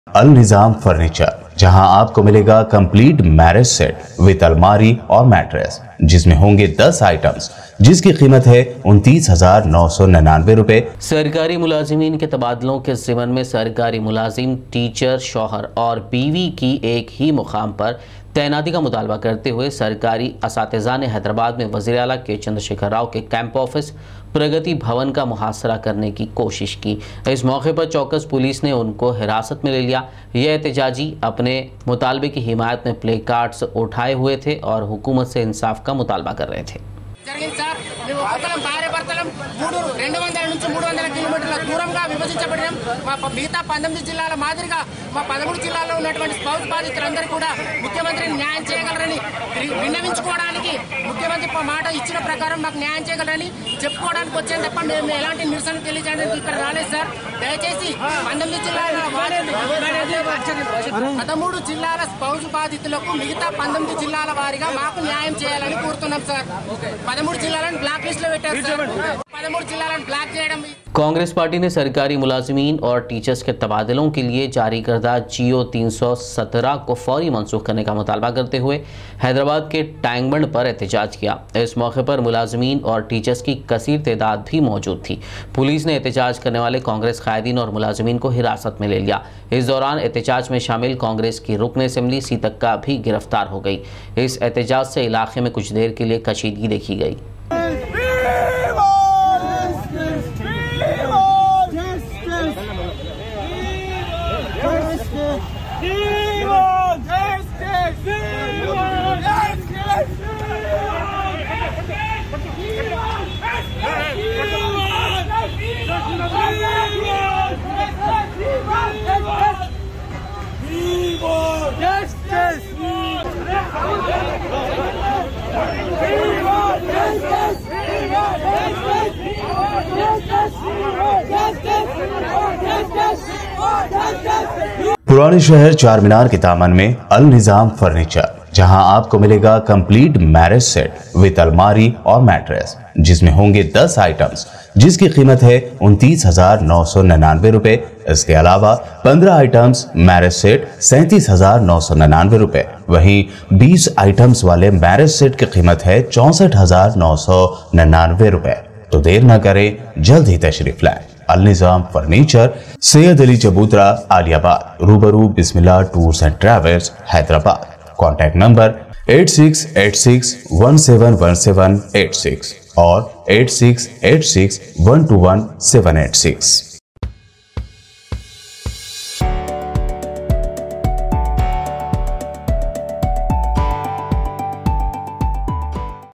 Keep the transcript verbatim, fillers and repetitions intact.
अल Nizam furniture, जहां आपको मिलेगा कंप्लीट मैरिज सेट विद अलमारी और मैट्रेस, जिसमें होंगे दस आइटम्स, जिसकी कीमत है उनतीस हजार नौ सौ निन्यानवे रुपए। सरकारी मुलाजिमीन के तबादलों के ज़िमन में सरकारी मुलाजिम, टीचर, शौहर और बीवी की एक ही मुकाम पर तैनाती का मुतालबा करते हुए सरकारी असातिज़ा ने हैदराबाद में वज़ीर आला के चंद्रशेखर राव के कैंप ऑफिस प्रगति भवन का मुहासरा करने की कोशिश की। इस मौके पर चौकस पुलिस ने उनको हिरासत में ले लिया। यह एहतजाजी अपने मुतालबे की हिमायत में प्ले कार्ड्स उठाए हुए थे और हुकूमत से इंसाफ का मुतालबा कर रहे थे। రెండు వందల నుంచి మూడు వందల కిలోమీటర్ల దూరంగా విభజించబడినాం. మా మిగతా పంతొమ్మిది జిల్లాల మాదిరిగా మా పదమూడు జిల్లాల్లో ఉన్నటువంటి స్పౌస్ బాధితులందరూ కూడా ముఖ్యమంత్రిని న్యాయం చేయగలరని విన్నవించుకోవడానికి ముఖ్యమంత్రి మాట ఇచ్చిన ప్రకారం మాకు న్యాయం చేయగలరని చెప్పుకోవడానికి వచ్చాను తప్ప మేము ఎలాంటి నిరసన తెలియజేయడానికి ఇక్కడ రాలేదు సార్. దయచేసి పంతొమ్మిది జిల్లాల పదమూడు జిల్లాల స్పౌస్ బాధితులకు మిగతా పంతొమ్మిది జిల్లాల వారిగా మాకు న్యాయం చేయాలని కోరుతున్నాం సార్. పదమూడు జిల్లాలను బ్లాక్ లిస్ట్ లో పెట్టారు సార్. कांग्रेस पार्टी ने सरकारी मुलाजिमीन और टीचर्स के तबादलों के लिए जारी करदा जियो तीन सौ सत्रह को फौरी मनसूख करने का मुतालबा करते हुए हैदराबाद के टैंगबंड पर एहतजाज किया। इस मौके पर मुलाजिमीन और टीचर्स की कसीर तादाद भी मौजूद थी। पुलिस ने एहतजाज करने वाले कांग्रेस कायदीन और मुलाजिमीन को हिरासत में ले लिया। इस दौरान एहतजाज में शामिल कांग्रेस की रुकन असम्बली सीतक्का भी गिरफ्तार हो गई। इस एहतजाज से इलाके में कुछ देर के लिए कशीदगी देखी गई। पुराने शहर चार मीनार के दामन में अल निजाम फर्नीचर, जहां आपको मिलेगा कंप्लीट मैरिज सेट विद अलमारी और मैट्रेस, जिसमें होंगे दस आइटम्स, जिसकी कीमत है उनतीस हजार नौ सौ निन्यानवे रुपए। इसके अलावा पंद्रह आइटम्स मैरिज सेट सैंतीस हजार नौ सौ निन्यानवे रुपए। वहीं बीस आइटम्स वाले मैरिज सेट की कीमत है चौसठ हजार नौ सौ निन्यानवे रुपए। तो देर न करें, जल्द ही तशरीफ लाएं। अल निजाम फर्नीचर, सैयद अली चबूतरा, आलियाबाद, रूबरू Bismillah tours and travels, Hyderabad. Contact number eight six eight six one seven one seven eight six और eight six eight six one two one seven eight six.